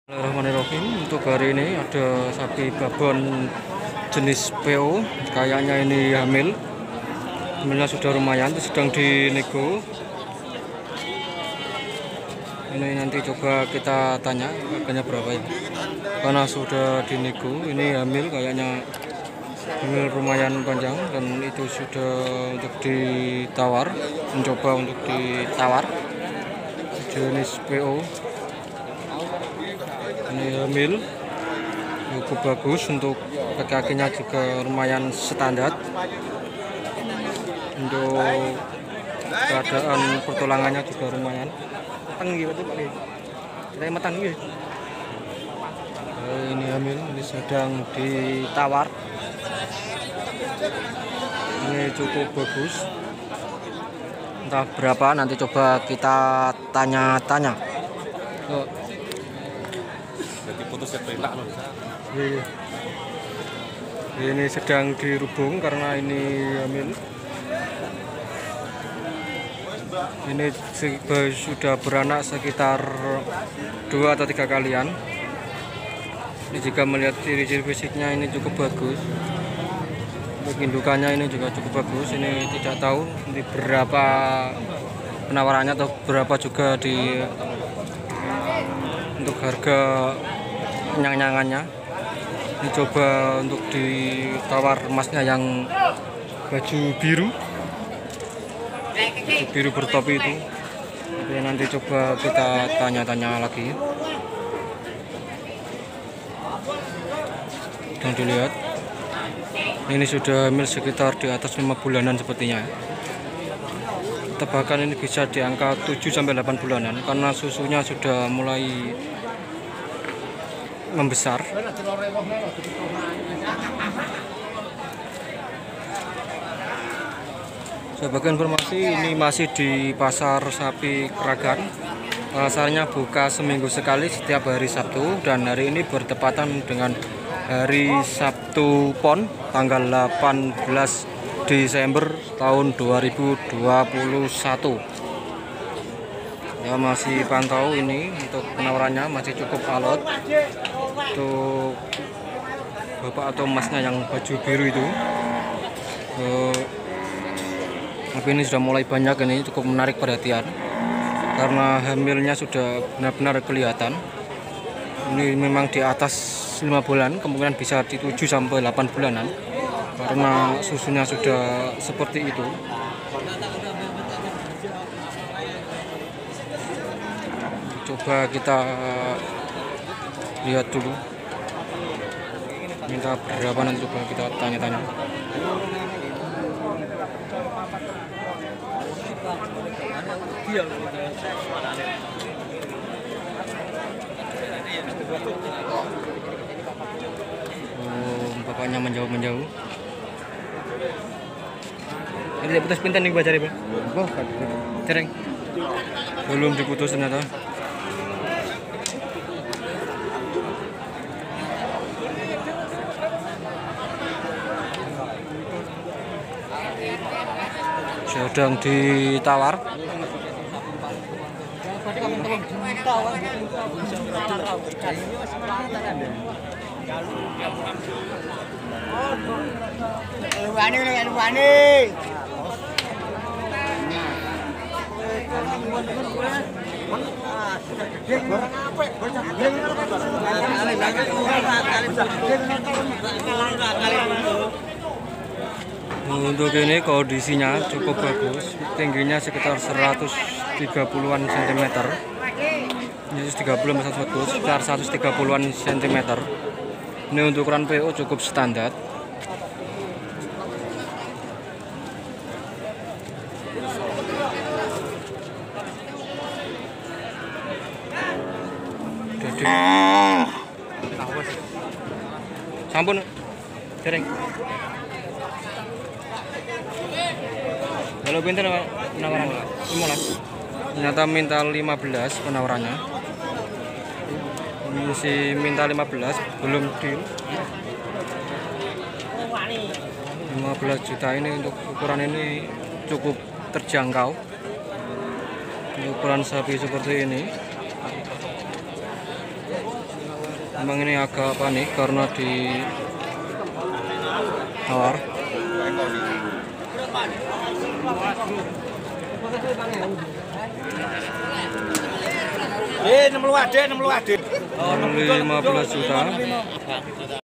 Bismillahirrahmanirrahim. Untuk hari ini ada sapi babon jenis PO. Kayaknya ini hamil. Hamilnya sudah lumayan, sedang dinego. Ini nanti coba kita tanya harganya berapa ya. Karena sudah dinego, ini hamil kayaknya hamil lumayan panjang dan itu sudah untuk ditawar, mencoba untuk ditawar. Jenis PO. Ini hamil cukup bagus, untuk kaki-kakinya juga lumayan standar. Untuk keadaan pertulangannya juga lumayan matang gitu Pak. Kita matang gitu. Ini hamil, ini sedang ditawar. Ini cukup bagus. Entah berapa, nanti coba kita tanya-tanya. Ini sedang dirubung karena ini hamil. Ini sudah beranak sekitar 2 atau 3 kalian. Ini jika melihat ciri-ciri fisiknya ini cukup bagus. Untuk indukannya ini juga cukup bagus. Ini tidak tahu ini berapa penawarannya atau berapa juga untuk harga nyang-nyangannya. Ini coba untuk ditawar emasnya yang baju biru bertopi itu. Jadi nanti coba kita tanya-tanya lagi. Dan dilihat ini sudah hamil sekitar di atas 5 bulanan sepertinya. Tebakan ini bisa di angka 7-8 bulanan karena susunya sudah mulai membesar. Sebagai informasi, ini masih di pasar sapi Kragan. Pasarnya buka seminggu sekali setiap hari Sabtu, dan hari ini bertepatan dengan hari Sabtu Pon tanggal 18 Desember tahun 2021. Ya, masih pantau ini untuk penawarannya masih cukup alot. Untuk bapak atau emasnya yang baju biru itu, tapi ini sudah mulai banyak, ini cukup menarik perhatian karena hamilnya sudah benar-benar kelihatan. Ini memang di atas 5 bulan, kemungkinan bisa di 7-8 bulanan karena susunya sudah seperti itu. Coba kita lihat dulu, minta berapa, nanti coba kita tanya-tanya. Bapaknya menjauh. Ini putus pinten nih bacari Bang? Cereng. Belum diputus ternyata. Sedang ditawar. Untuk ini kondisinya cukup bagus, tingginya sekitar 130-an cm. Ini 130 sekitar 130-an cm. Ini untuk ukuran PO cukup standar. Jadi sampun dereng. Kalau pinter penawaran 15. Ternyata minta 15 penawarannya. Masih minta 15, belum deal. 15 juta ini untuk ukuran ini cukup terjangkau. Ukuran sapi seperti ini Emang ini agak panik karena di tawar. Eh, 60 ade. 15 juta.